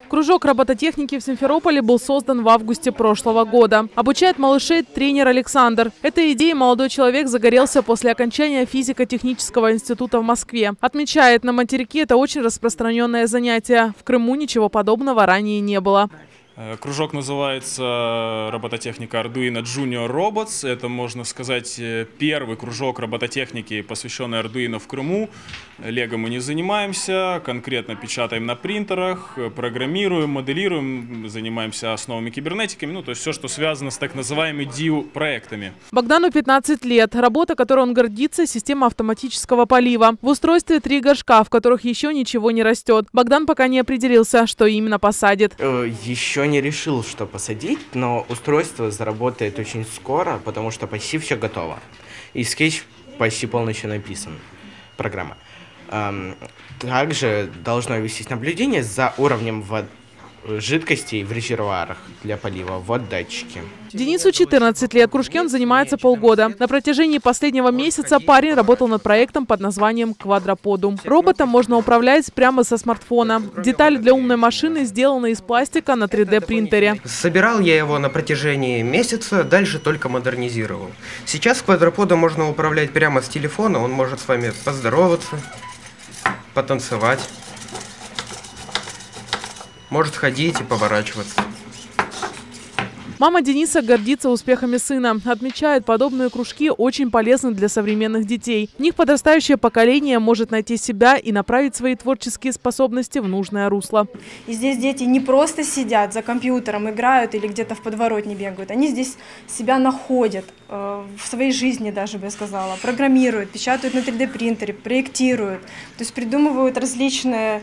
Кружок робототехники в Симферополе был создан в августе прошлого года. Обучает малышей тренер Александр. Этой идеей молодой человек загорелся после окончания физико-технического института в Москве. Отмечает, на материке это очень распространенное занятие. В Крыму ничего подобного ранее не было. Кружок называется «Робототехника Arduino Junior Robots». Это, можно сказать, первый кружок робототехники, посвященный Arduino в Крыму. Лего мы не занимаемся, конкретно печатаем на принтерах, программируем, моделируем, занимаемся основами кибернетики, то есть все, что связано с так называемыми DIY-проектами. Богдану 15 лет. Работа, которой он гордится, система автоматического полива. В устройстве 3 горшка, в которых еще ничего не растет. Богдан пока не определился, что именно посадит. Еще не решил, что посадить, но устройство заработает очень скоро, потому что почти все готово. И скетч почти полностью написан, программа. Также должно вестись наблюдение за уровнем жидкостей в резервуарах для полива. Вот датчики. Денису 14 лет. В кружке он занимается полгода. На протяжении последнего месяца парень работал над проектом под названием «Квадроподум». Роботом можно управлять прямо со смартфона. Детали для умной машины сделаны из пластика на 3D-принтере. Собирал я его на протяжении месяца, дальше только модернизировал. Сейчас квадроподом можно управлять прямо с телефона. Он может с вами поздороваться, потанцевать. Может ходить и поворачиваться. Мама Дениса гордится успехами сына. Отмечает, подобные кружки очень полезны для современных детей. В них подрастающее поколение может найти себя и направить свои творческие способности в нужное русло. И здесь дети не просто сидят за компьютером, играют или где-то в подворотне бегают. Они здесь себя находят, в своей жизни даже, бы я сказала. Программируют, печатают на 3D-принтере, проектируют. То есть придумывают различные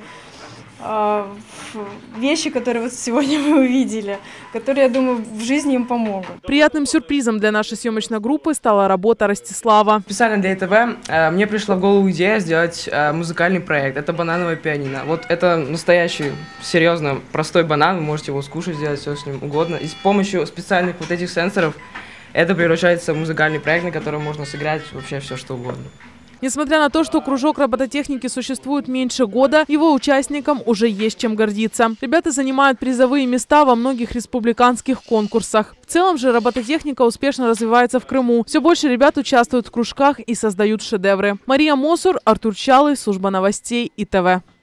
вещи, которые вот сегодня вы увидели, которые, я думаю, в жизни им помогут. Приятным сюрпризом для нашей съемочной группы стала работа Ростислава. Специально для этого мне пришла в голову идея сделать музыкальный проект. Это банановое пианино. Вот это настоящий, серьезно, простой банан. Вы можете его скушать, сделать все с ним угодно. И с помощью специальных вот этих сенсоров это превращается в музыкальный проект, на котором можно сыграть вообще все, что угодно. Несмотря на то, что кружок робототехники существует меньше года, его участникам уже есть чем гордиться. Ребята занимают призовые места во многих республиканских конкурсах. В целом же робототехника успешно развивается в Крыму. Все больше ребят участвуют в кружках и создают шедевры. Мария Мосур, Артур Чалый, служба новостей ИТВ.